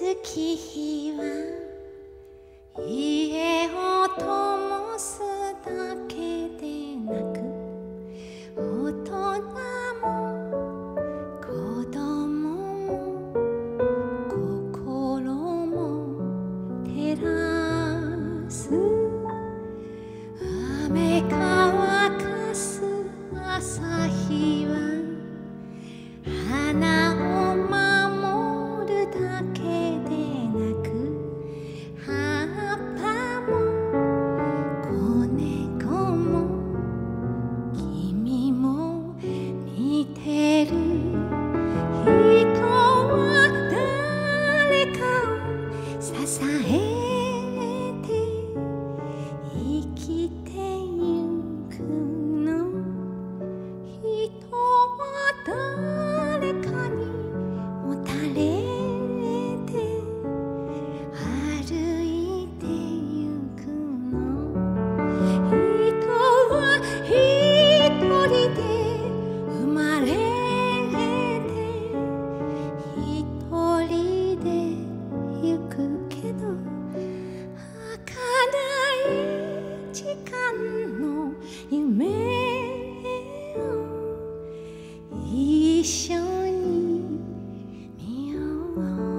月日は家を灯すだけでなく、大人も子供も心も照らす。雨乾かす朝日は花を守るだけでなく、葉っぱも子猫も君も見てる。人は誰かを支えて生きてゆくの。人は誰かにもたれて歩いてゆくの。人は一人で生まれて一人でゆくけど、儚い時間の夢を一緒に見よう。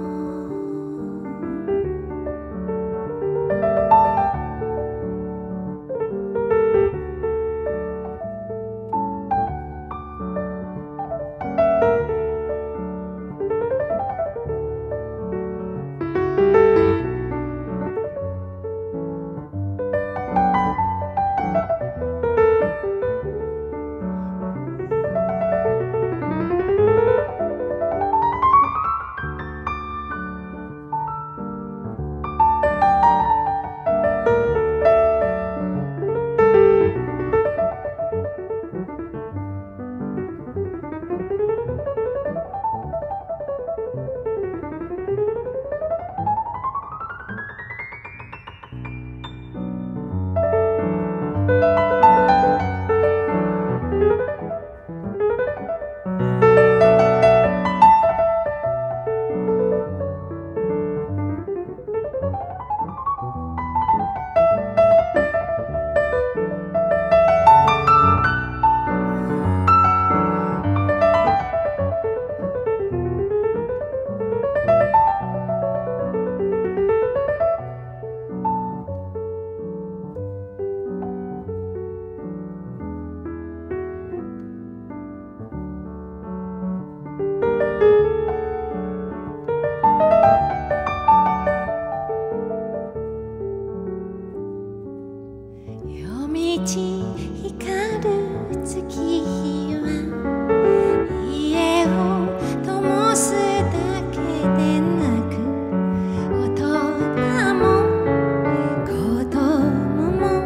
夜道光る月日は家を灯すだけでなく、大人も子供も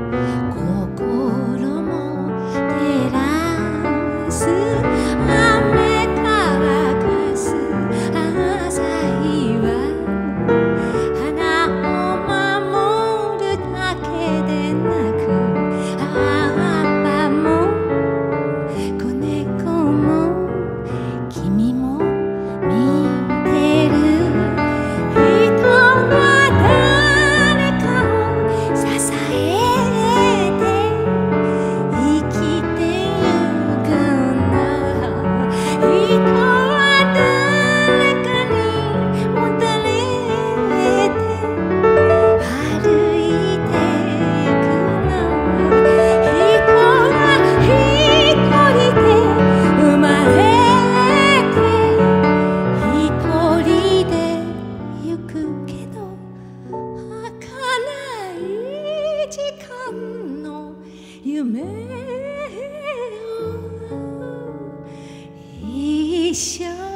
心も照らす。雨乾かす朝日は花を守るだけでなく、葉っぱも子猫も君も見てる。人は誰かを支えて生きてゆくの。人は誰かにもたれて歩いてゆくの。人は一人で生まれて一人でゆくけど、儚い時間の夢を一緒